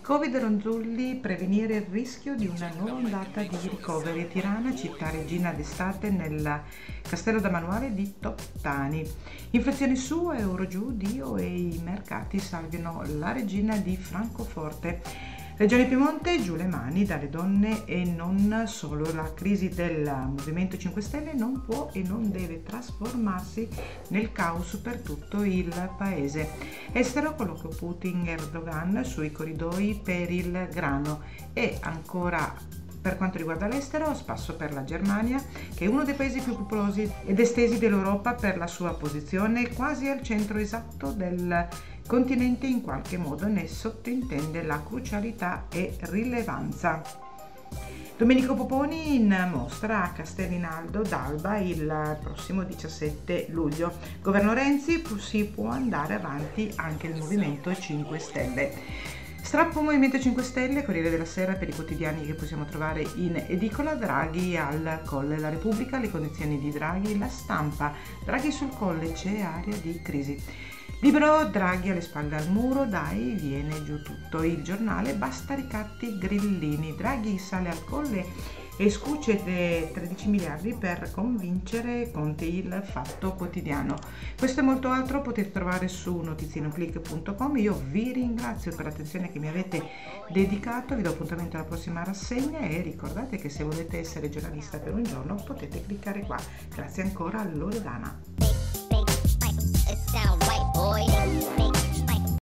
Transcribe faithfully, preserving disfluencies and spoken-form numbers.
Covid Ronzulli, prevenire il rischio di una nuova ondata di ricoveri. Tirana, città regina d'estate nel castello da manuale di Toptani. Inflazione su, euro giù, Dio e i mercati salvino la regina di Francoforte. Regione Piemonte, giù le mani dalle donne e non solo. La crisi del Movimento cinque Stelle non può e non deve trasformarsi nel caos per tutto il paese. Estero, colloquio Putin-Erdogan sui corridoi per il grano. E ancora, per quanto riguarda l'estero, spasso per la Germania, che è uno dei paesi più popolosi ed estesi dell'Europa per la sua posizione quasi al centro esatto del continente, in qualche modo ne sottintende la crucialità e rilevanza. Domenico Poponi in mostra a Castellinaldo d'Alba il prossimo diciassette luglio. Governo Renzi, si può andare avanti anche il Movimento cinque Stelle. Strappo Movimento cinque Stelle, Corriere della Sera per i quotidiani che possiamo trovare in edicola. Draghi al Colle, La Repubblica, le condizioni di Draghi, La Stampa, Draghi sul Colle, c'è area di crisi. Libero, Draghi alle spalle al muro, dai, viene giù tutto. Il Giornale, basta ricatti grillini, Draghi sale al Colle e scuce tredici miliardi per convincere Conte. Il Fatto Quotidiano. Questo e molto altro potete trovare su notizienoclick punto com. Io vi ringrazio per l'attenzione che mi avete dedicato, vi do appuntamento alla prossima rassegna e ricordate che se volete essere giornalista per un giorno potete cliccare qua. Grazie ancora, Loredana. Down white boy.